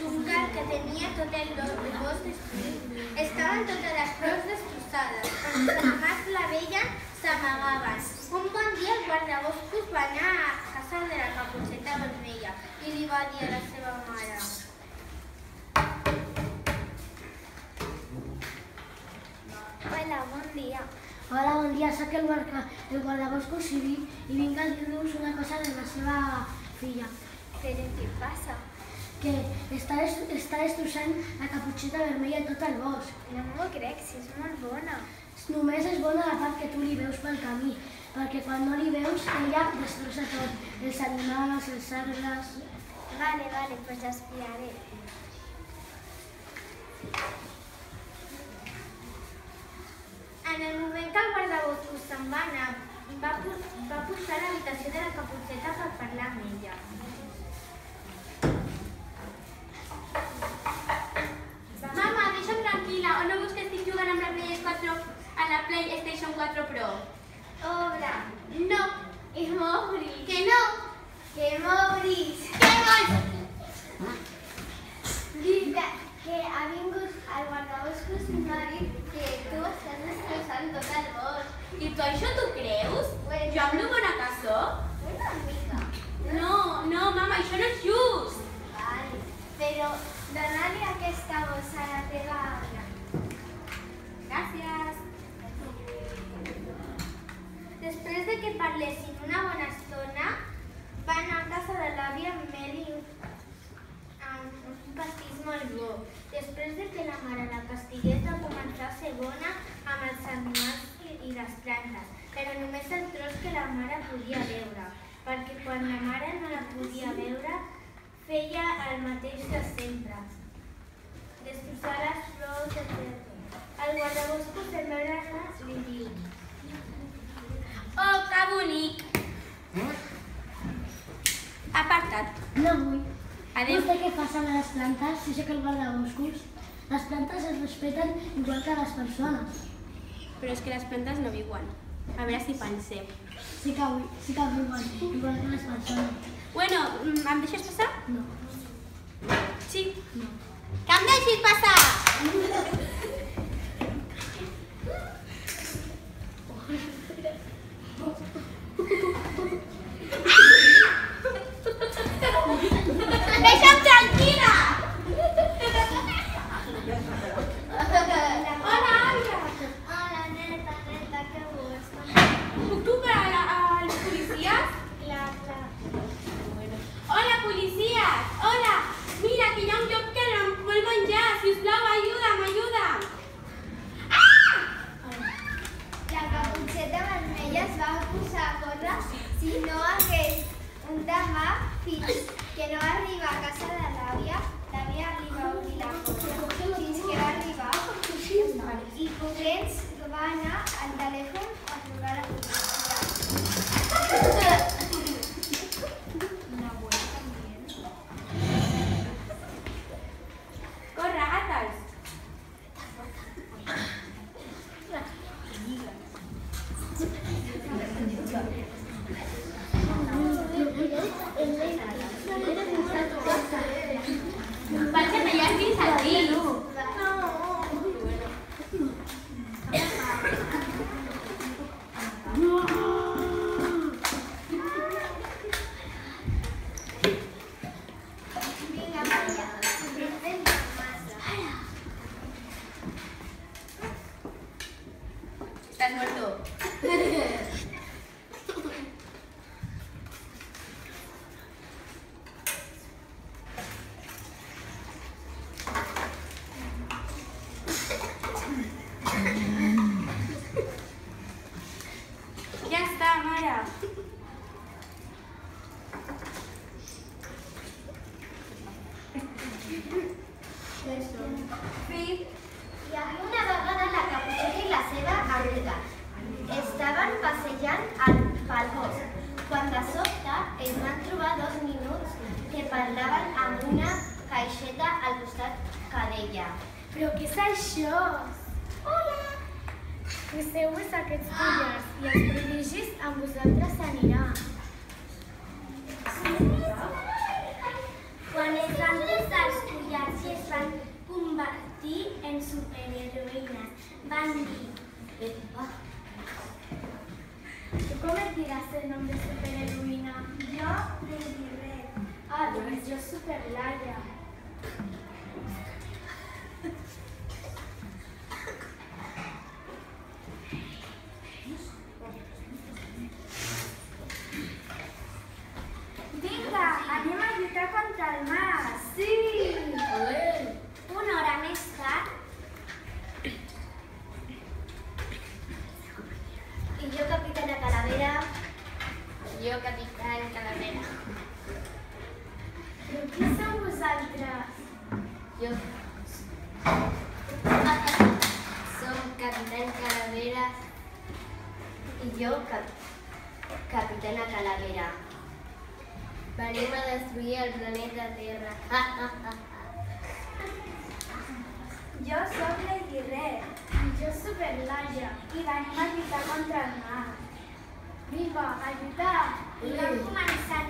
xunga que tenia tot el bosc destruït. Estaven totes les flors destrossades. Quan les animals la veien, s'amagaven. Un bon dia el guardaboscos va anar a casa de la Caputxeta Vermella i li va dir a la seva mare: Hola, bon dia. Hola, bon dia. Soc el guardaboscos i vinc a dir-vos una cosa de la seva filla. Però què passa? Que està destrossant la Caputxeta Vermella a tot el bosc. No m'ho crec, si és molt bona. Només és bona la part que tu li veus pel camí, perquè quan no li veus, ella destrossa tot. Els animals, els arbres... Vale, pues ja espiaré. En el moment que el guardaboscos se'n va anar, va pujar a l'habitació de la Caputxeta per parlar amb ella. Mama, deixa'm tranquil·la, o no vols que estic jugant amb la PlayStation 4 Pro? Obra. No. I m'obris. Que no. Que m'obris. Què vols? Que ha vingut el guardaboscos i m'ha dit que tu estàs destrossant tot el bosc. I tu això t'ho creus? Jo amb lo bona que soc? Una mica. No, mama, això no és just. Vale, però dona-li aquesta bossa a la teva àvia. Gràcies. Després de que parlessin una bona estona, va anar a casa de l'àvia Meli amb un pastís molt bo. Després de que la mare la castigués, va començar a ser bona amb els animals i les plantes, però només el tros que la mare podia veure, perquè quan la mare no la podia veure, feia el mateix de sempre. Destrossar les flors, etc. El guardaboscos de veure-la li diu: oh, que bonic! Aparta't. No vull. Adéu. Vostè què passa amb les plantes? Si sé que el guardaboscos. Les plantes es respeten igual que les persones. Però és que les plantes no viuen. A veure si pensem. Sí que viuen, igual que les persones. Bueno, em deixes passar? No. Sí. No. Que em deixis passar! Deixa'm tranquil·la! Hola, àvia! Hola, neta, què vols? Puc trucar a les policies? Clar. Hola, policies! Hola! Mira, que hi ha un llop que em vol menjar. Sisplau, ajuda'm! La Caputxeta Vermella es va posar a córrer si no hagués un demà fins que no arriba a casa de l'àvia li va obrir la porta fins que va arribar i corrents va anar al telèfon a trucar a la policia. Corre, ata'ls! Vaig a tallar fins al dit. Vinga, Maria, prendre'n massa. Estàs muerto. Ja està, mare. Hi havia una vegada la Caputxeta i la seva amiga. Estaven passejant pel bosc, quan de sobte es van trobar dos minuts que parlaven amb una caixeta al costat que deia: Però què és això? hola! Poseu-vos aquests collars i els prodigis amb vosaltres anirà. Quan es van posar els collars convertir en superheroïnes. Van dir... Tu com et diràs el nom de superheroïna? Jo, Lady Red. Ah, doncs jo Superlaia. Vinga, anem a lluitar contra el mar. Sí! Una hora més tard, I jo, Capitana Calavera. jo, Capitán Calavera. Però qui sou vosaltres? Jo som Capitán Calavera i jo, Capitana Calavera. Venim a destruir el planeta Terra. Jo sóc Lady Red. I jo Superlaia. I venim a lluitar contra el mar. Vinga, a lluitar! I vam començar